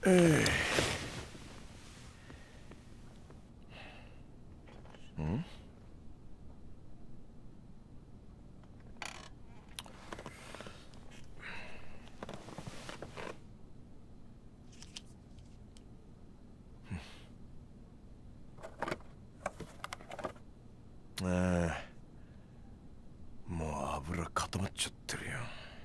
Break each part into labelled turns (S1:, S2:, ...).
S1: ええ。ん？ああ、もう油固まっちゃってるよ。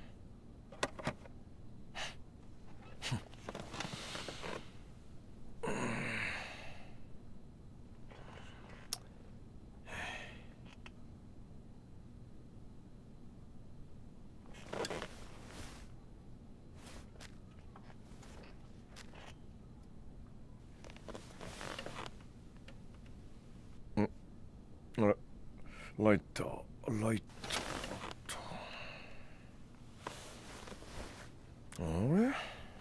S1: あれ、ライター、ライター。あれ？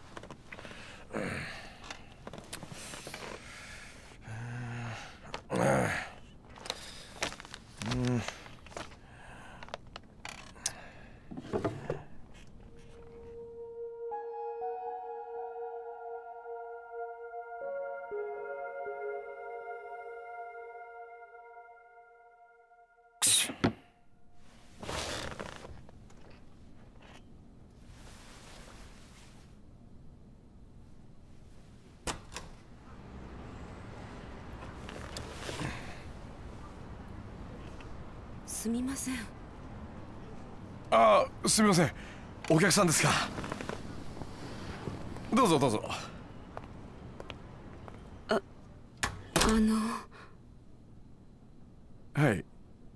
S2: すみません。
S1: ああ、すみません。お客さんですか。どうぞどうぞ。はい。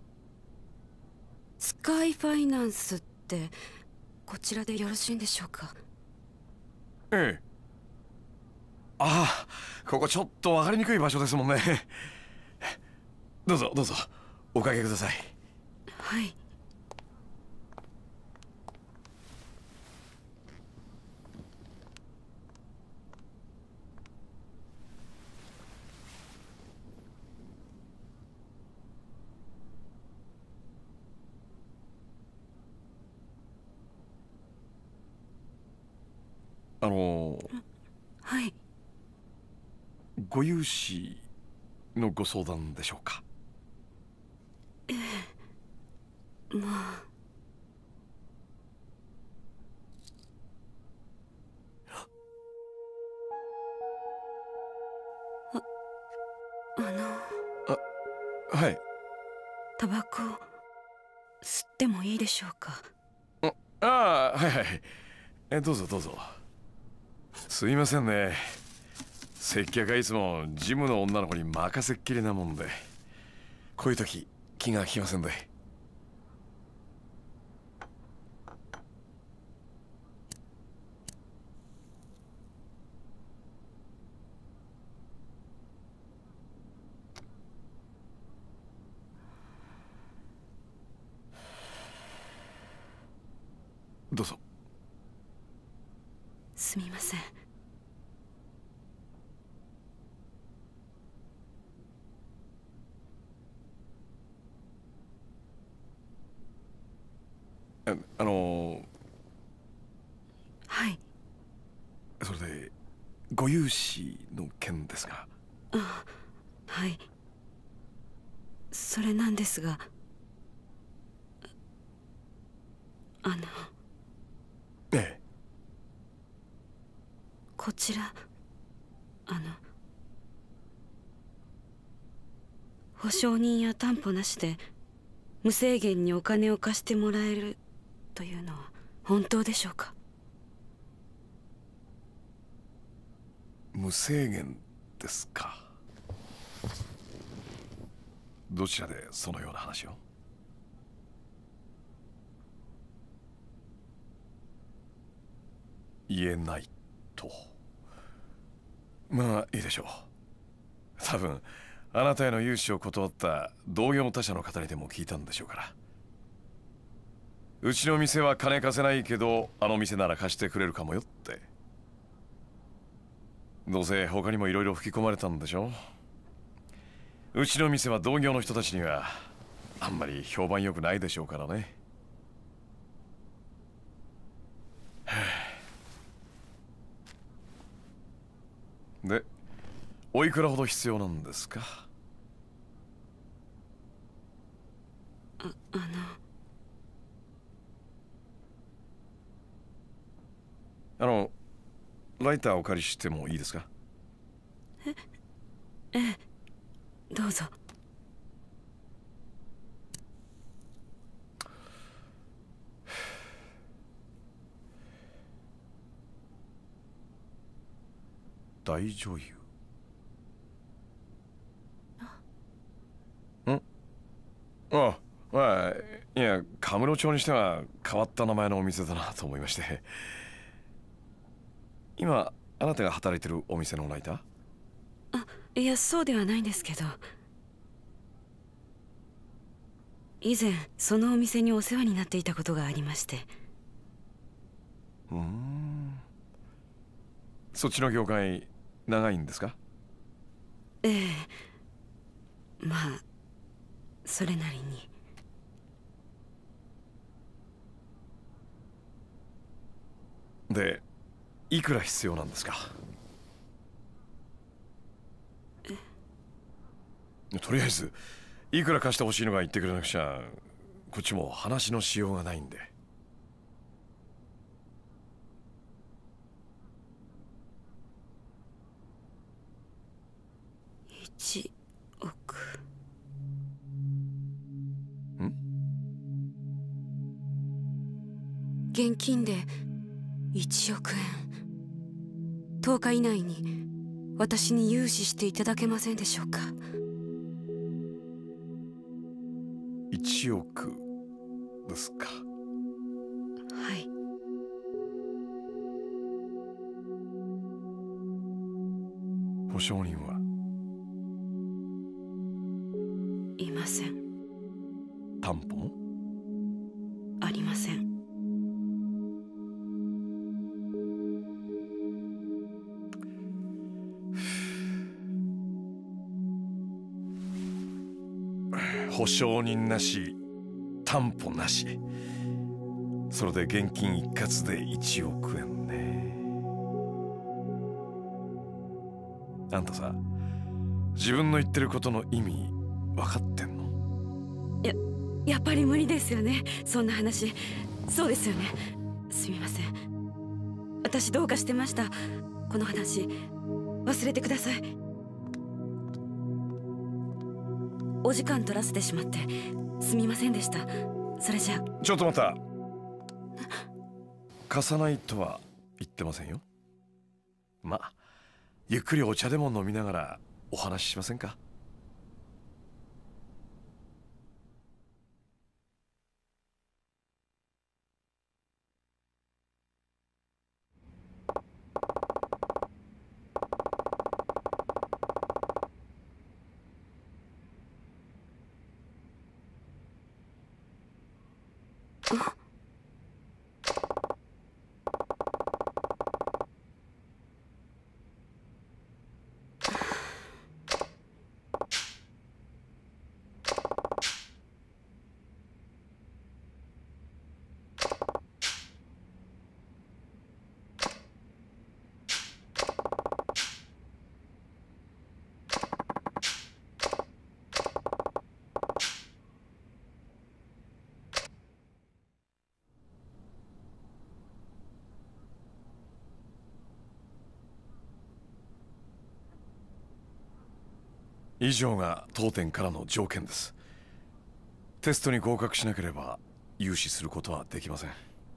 S2: スカイファイナンスってこちらでよろしいんでしょうか。
S1: ええ。ああ、ここちょっと分かりにくい場所ですもんね。どうぞどうぞ、おかけください。
S2: はい。はい。
S1: ご融資のご相談でしょうか。
S2: ええ、まあ。
S1: あ、はい。
S2: タバコ吸ってもいいでしょうか。
S1: ああ、はいはい。どうぞどうぞ。すいませんね。接客はいつもジムの女の子に任せっきりなもんで、こういう時気が利きませんで。どうぞ。
S2: すみません。
S1: あの
S2: はい。
S1: それでご融資の件ですが。
S2: あ、はい。それなんですが、
S1: ええ。
S2: こちら保証人や担保なしで無制限にお金を貸してもらえるというのは本当でしょうか。
S1: 無制限ですか。どちらでそのような話を？言えないと。まあいいでしょう。多分あなたへの融資を断った同業他社の方にでも聞いたんでしょうから。うちの店は金貸せないけどあの店なら貸してくれるかもよって。どうせ他にもいろいろ吹き込まれたんでしょ。うちの店は同業の人たちにはあんまり評判良くないでしょうからね。 で、おいくらほど必要なんですか？あの、ライターお借りしてもいいですか？
S2: ええ、どうぞ。
S1: 大女優。ああ、いや、カムロ町にしては変わった名前のお店だなと思いまして。今、あなたが働いてるお店のライター？
S2: いや、そうではないんですけど、以前そのお店にお世話になっていたことがありまして。
S1: そっちの業界長いんですか？
S2: ええ、まあそれなりに。
S1: で、いくら必要なんですか？とりあえずいくら貸してほしいのか言ってくれなくちゃこっちも話のしようがないんで。
S2: 1億。現金で1億円。10日以内に私に融資していただけませんでしょうか。
S1: 1億ですか。
S2: はい。
S1: 保証人はい
S2: ません。
S1: 担保も
S2: ありません。
S1: 保証人なし、担保なし、それで現金一括で1億円ね。あんたさ、自分の言ってることの意味分かってんの？
S2: やっぱり無理ですよね、そんな話。そうですよね。すみません、私どうかしてました。この話忘れてください。お時間取らせてしまってすみませんでした。それじゃあ。
S1: ちょっと待った。貸さないとは言ってませんよ。まあゆっくりお茶でも飲みながらお話ししませんか？以上が当店からの条件です。テストに合格しなければ融資することはできません。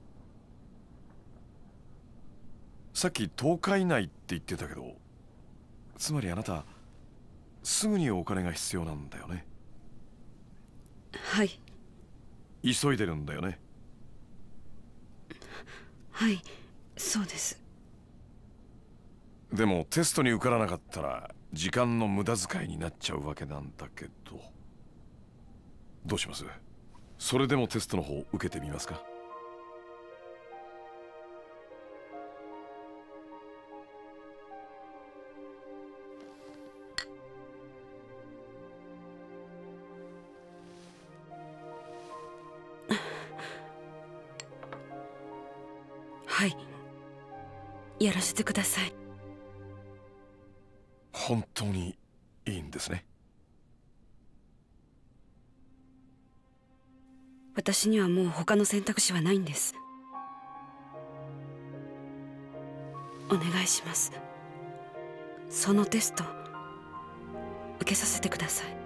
S1: さっき10日以内って言ってたけど、つまりあなたすぐにお金が必要なんだよね。
S2: はい。
S1: 急いでるんだよね。
S2: はい、そうです。
S1: でもテストに受からなかったら時間の無駄遣いになっちゃうわけなんだけど、どうします？それでもテストの方受けてみますか？
S2: はい、やらせてください。
S1: 本当にいいんですね。
S2: 私にはもう他の選択肢はないんです。お願いします。そのテスト受けさせてください。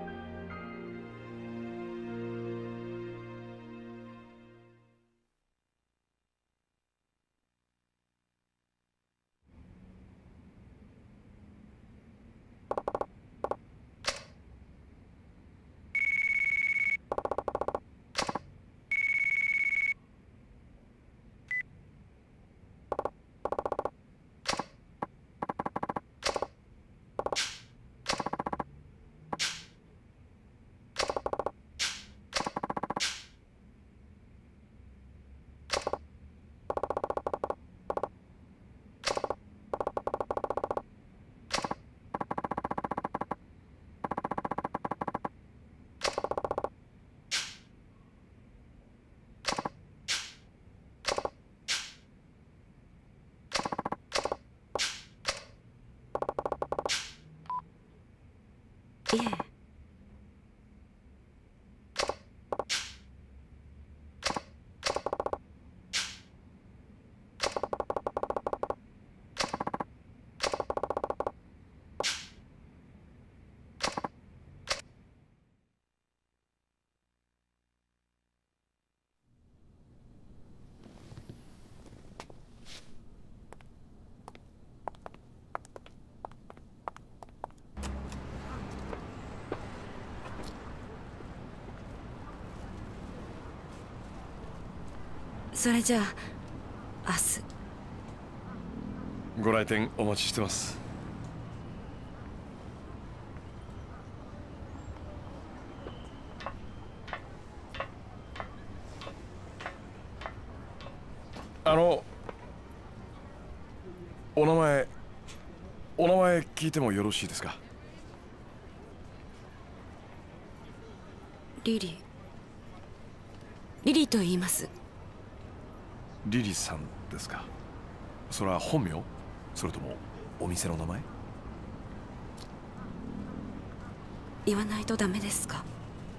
S2: いえ。それじゃあ明日
S1: ご来店お待ちしてます。お名前聞いてもよろしいですか？
S2: リリーと言います。
S1: リリさんですか？それは本名？それともお店の名前？
S2: 言わないとダメですか？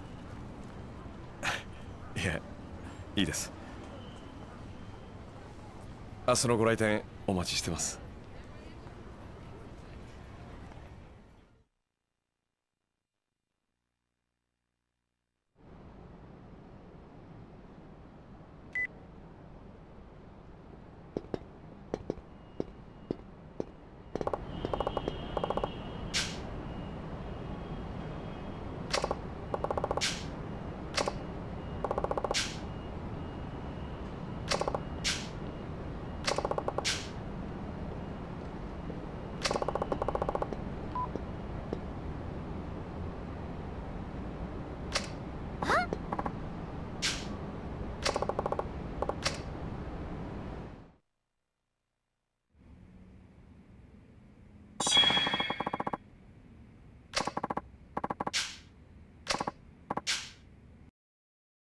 S1: いえ、いいです。明日のご来店お待ちしてます。